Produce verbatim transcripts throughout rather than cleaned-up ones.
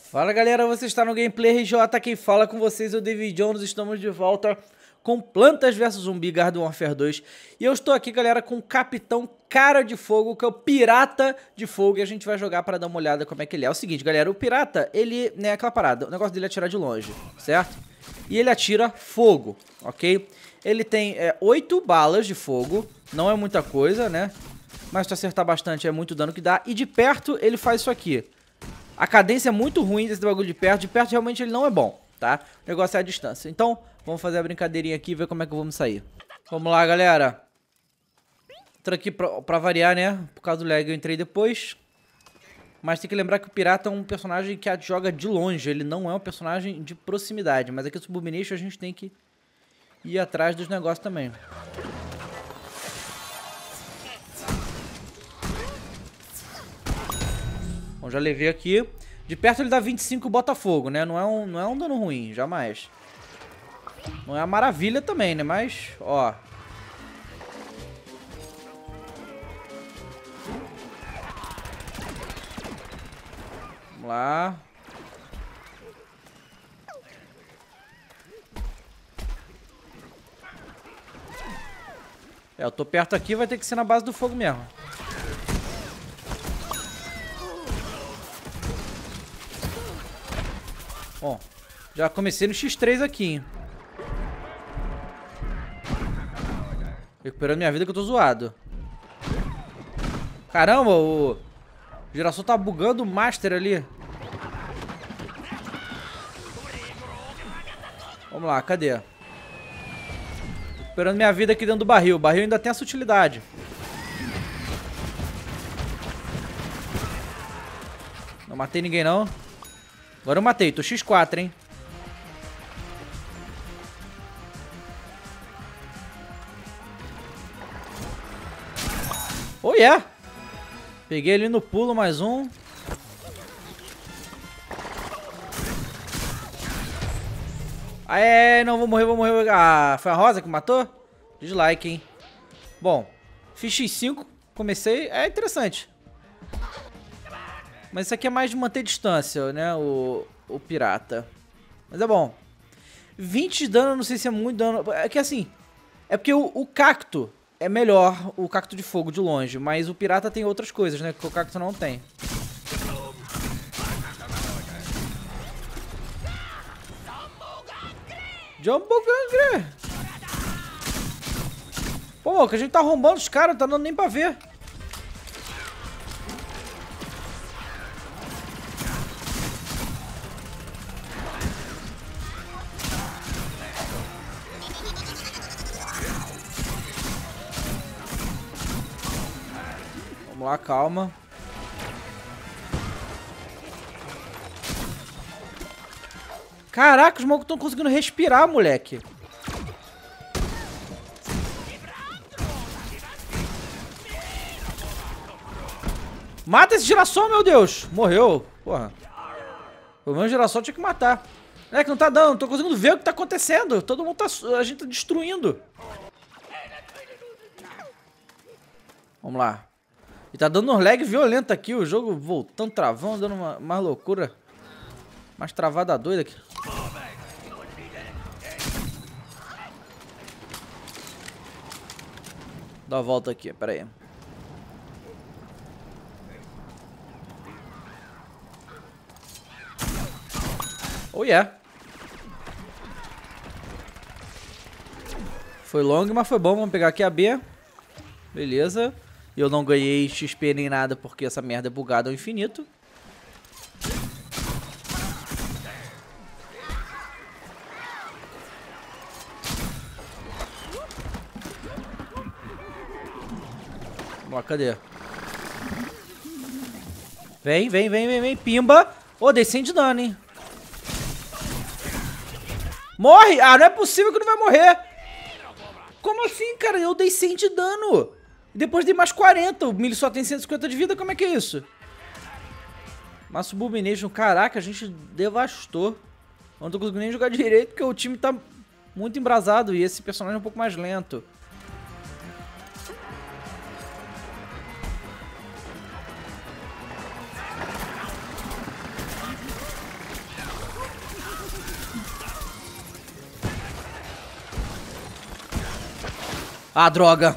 Fala galera, você está no Gameplay R J, quem fala com vocês é o David Jones, estamos de volta com Plantas versus. Zumbi Garden Warfare dois. E eu estou aqui galera com o Capitão Cara de Fogo, que é o Pirata de Fogo, e a gente vai jogar para dar uma olhada como é que ele é. É o seguinte galera, o Pirata, ele, né, aquela parada, o negócio dele é atirar de longe, certo? E ele atira fogo, ok? Ele tem é, oito balas de fogo, não é muita coisa, né? Mas se tu acertar bastante é muito dano que dá. E de perto ele faz isso aqui. A cadência é muito ruim desse bagulho de perto. De perto realmente ele não é bom, tá? O negócio é a distância. Então, vamos fazer a brincadeirinha aqui e ver como é que vamos sair. Vamos lá, galera. Entro aqui pra, pra variar, né? Por causa do lag eu entrei depois. Mas tem que lembrar que o Pirata é um personagem que joga de longe. Ele não é um personagem de proximidade. Mas aqui no Submination a gente tem que ir atrás dos negócios também. Bom, já levei aqui. De perto ele dá vinte e cinco Botafogo, né? Não é um, não é um dano ruim, jamais. Não é uma maravilha também, né? Mas, ó. Vamos lá. É, eu tô perto aqui, vai ter que ser na base do fogo mesmo. Bom, já comecei no xis três aqui, hein? Recuperando minha vida que eu tô zoado. Caramba, o girassol tá bugando o Master ali. Vamos lá, cadê? Recuperando minha vida aqui dentro do barril. O barril ainda tem essa utilidade. Não matei ninguém, não. Agora eu matei, tô xis quatro, hein? Oh, yeah! Peguei ele no pulo, mais um. Aê, não vou morrer, vou morrer. Ah, foi a Rosa que matou? Dislike, hein? Bom, fiz xis cinco, comecei, é interessante. Mas isso aqui é mais de manter distância, né? O, o pirata. Mas é bom. vinte de dano, não sei se é muito dano. É que assim, é porque o, o cacto é melhor, o cacto de fogo de longe. Mas o pirata tem outras coisas, né? Que o cacto não tem. Jumbo Gangre! Pô, que a gente tá arrombando os caras, não tá dando nem pra ver. Vamos lá, calma. Caraca, os malucos estão conseguindo respirar, moleque. Mata esse girassol, meu Deus. Morreu. Porra. Pelo menos o girassol tinha que matar. É que não tá dando, não tô conseguindo ver o que tá acontecendo. Todo mundo tá... A gente tá destruindo. Vamos lá. E tá dando um lag violento aqui, o jogo voltando, travando, dando uma, uma loucura. Mais travada doida aqui. Dá a volta aqui, pera aí. Oh yeah. Foi longo, mas foi bom. Vamos pegar aqui a B. Beleza. Eu não ganhei X P nem nada porque essa merda é bugada ao infinito. Vamos lá, cadê? Vem, vem, vem, vem, vem. Pimba. Ô, oh, dei cem de dano, hein? Morre! Ah, não é possível que não vai morrer. Como assim, cara? Eu dei cem de dano. Depois dei mais quarenta. O milho só tem cento e cinquenta de vida. Como é que é isso? Mas Submination, caraca, a gente devastou. Eu não tô conseguindo nem jogar direito porque o time tá muito embrasado e esse personagem é um pouco mais lento. Ah, droga.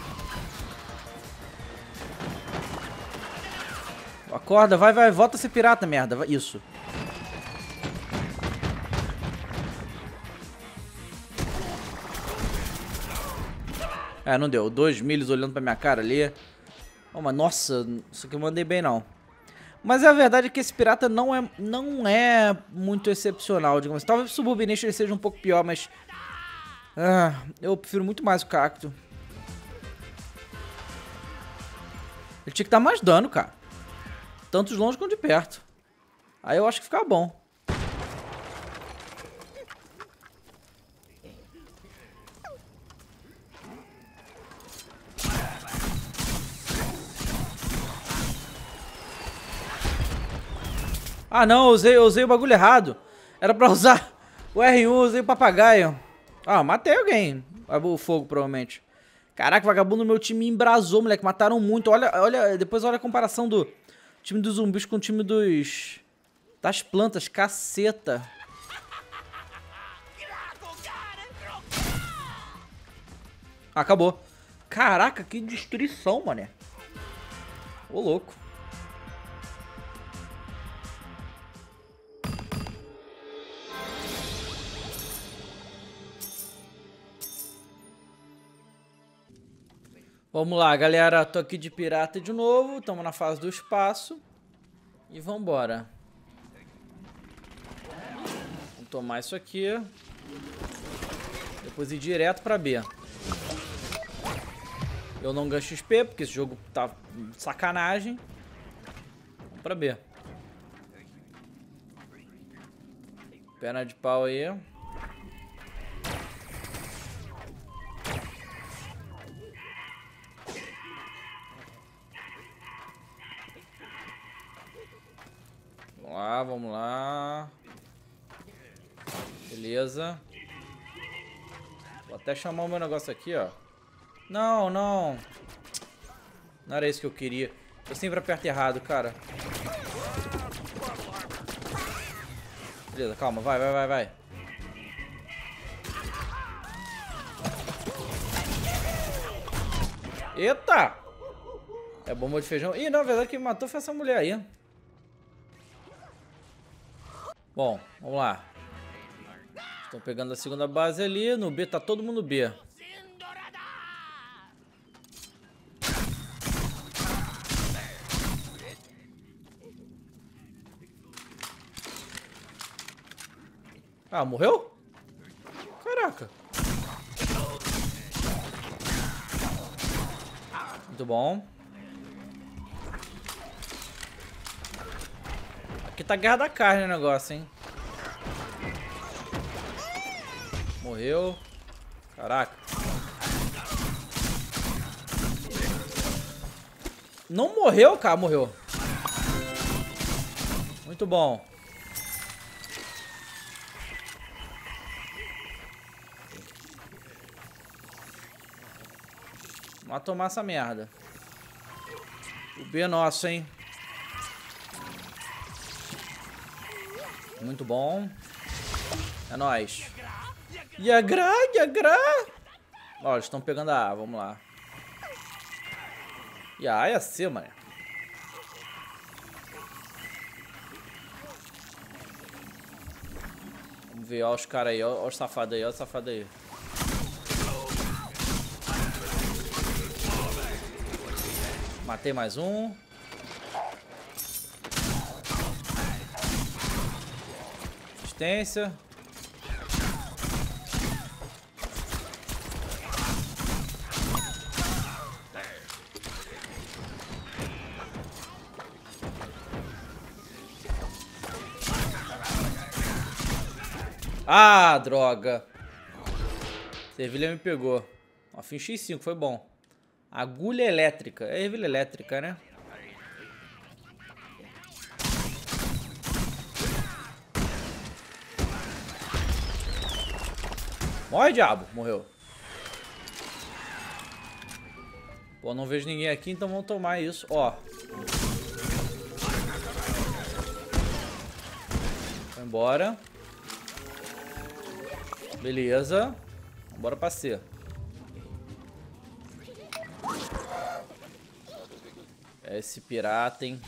Acorda, vai, vai, volta a ser pirata, merda. Isso. É, não deu. Dois milhos olhando pra minha cara ali. Oh, mas nossa, isso aqui eu mandei bem não. Mas a verdade é que esse pirata não é, não é muito excepcional, digamos. Talvez o Suburbination seja um pouco pior, mas... Ah, eu prefiro muito mais o Cacto. Ele tinha que dar mais dano, cara. Tanto de longe quanto de perto. Aí eu acho que fica bom. Ah não, eu usei, eu usei o bagulho errado. Era pra usar o R um, eu usei o papagaio. Ah, matei alguém. O fogo, provavelmente. Caraca, vagabundo, meu time embrasou, moleque. Mataram muito. Olha, olha, depois olha a comparação do time dos zumbis com o time dos... das plantas, caceta. Acabou. Caraca, que destruição, mané. Ô, louco. Vamos lá, galera. Tô aqui de pirata de novo. Estamos na fase do espaço. E vambora. Vamos tomar isso aqui. Depois ir direto pra B. Eu não ganho X P, porque esse jogo tá sacanagem. Vamos pra B. Perna de pau aí. Vamos lá, vamos lá. Beleza. Vou até chamar o meu negócio aqui, ó. Não, não. Não era isso que eu queria. Eu sempre aperto errado, cara. Beleza, calma. Vai, vai, vai, vai. Eita! É bomba de feijão. Ih, na verdade quem me matou foi essa mulher aí. Bom, vamos lá. Estão pegando a segunda base ali. No B tá todo mundo B. Ah, morreu? Caraca. Muito bom. Aqui tá a guerra da carne o negócio, hein? Morreu. Caraca. Não morreu, cara. Morreu. Muito bom. Vamos tomar essa merda. O B é nosso, hein? Muito bom. É nóis. Yagra, Yagra. Ó, eles estão pegando a A. Vamos lá. E a A é a C, mano. Vamos ver, ó os caras aí. Ó, ó os safados aí, ó os safados aí. Matei mais um. Assistência. Ah, droga. Servilha me pegou. Ó, fim X cinco, foi bom. Agulha elétrica. É ervilha elétrica, né? Morre, diabo. Morreu. Pô, não vejo ninguém aqui, então vamos tomar isso. Ó. Foi embora. Beleza. Bora pra C. É esse pirata, hein?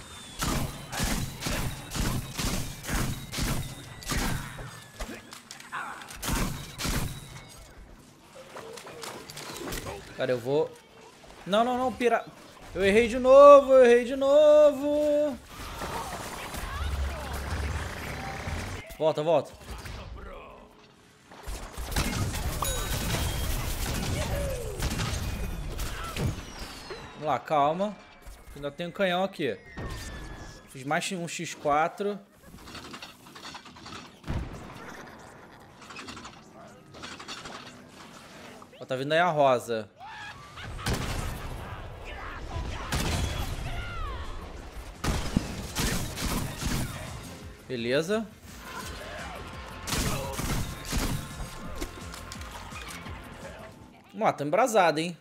Cara, eu vou... Não, não, não, pirata. Eu errei de novo, eu errei de novo. Volta, volta. Vamos lá, calma. Ainda tem um canhão aqui. Fiz mais um xis quatro. Ó, tá vindo aí a rosa. Beleza. Ó, tá embrasado, hein?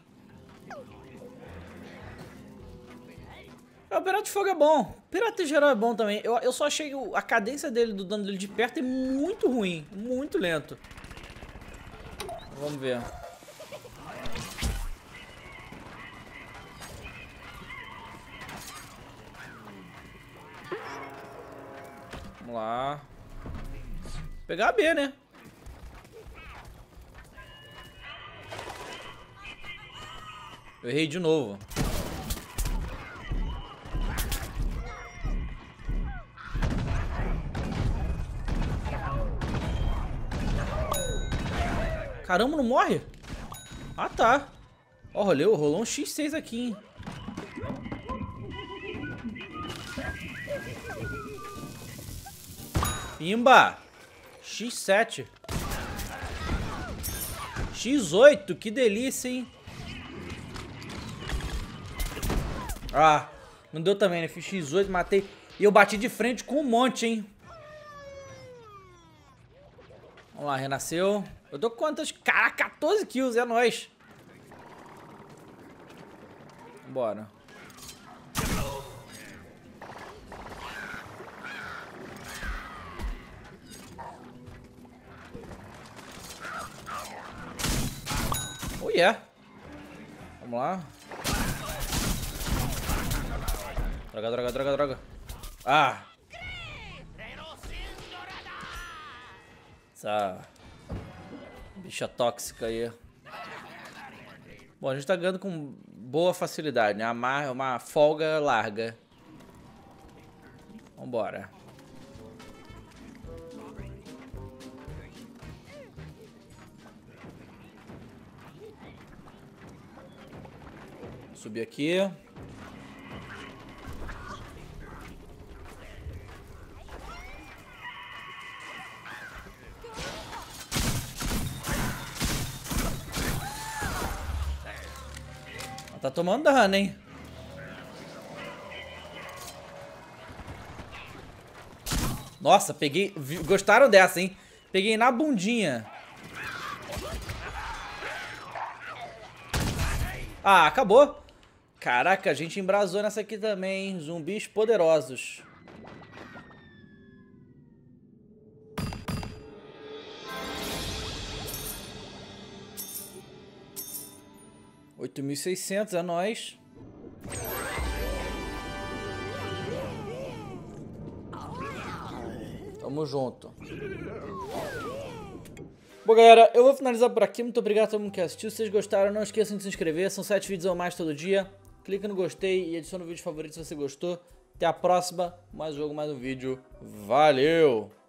É, o Pirata de Fogo é bom. O Pirata em geral é bom também. Eu, eu só achei a cadência dele, do dano dele de perto, é muito ruim. Muito lento. Vamos ver. Vamos lá. Vou pegar a B, né? Eu errei de novo. Caramba, não morre? Ah, tá. Ó, rolou, rolou um xis seis aqui, hein? Pimba! xis sete. xis oito, que delícia, hein? Ah, não deu também, né? Fiz xis oito, matei. E eu bati de frente com um monte, hein? Vamos lá, renasceu. Eu tô com quantas? Caraca, quatorze kills, é nóis. Bora. Oh, yeah. Vamos lá. Droga, droga, droga, droga. Ah! Essa bicha tóxica aí. Bom, a gente tá ganhando com boa facilidade, né? Uma, uma folga larga. Vambora. Subir aqui. Tá tomando dano, hein? Nossa, peguei... Gostaram dessa, hein? Peguei na bundinha. Ah, acabou. Caraca, a gente embrasou nessa aqui também, hein? Zumbis poderosos. oito mil e seiscentos, é nóis. Tamo junto. Bom, galera, eu vou finalizar por aqui. Muito obrigado a todo mundo que assistiu. Se vocês gostaram, não esqueçam de se inscrever. São sete vídeos ou mais todo dia. Clica no gostei e adiciona o vídeo favorito se você gostou. Até a próxima. Mais jogo, mais um vídeo. Valeu!